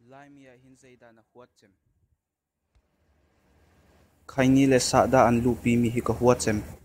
Laimi a hinzei na Huatmi. Khaini le sa da an lupi mi hi ka Huatmi.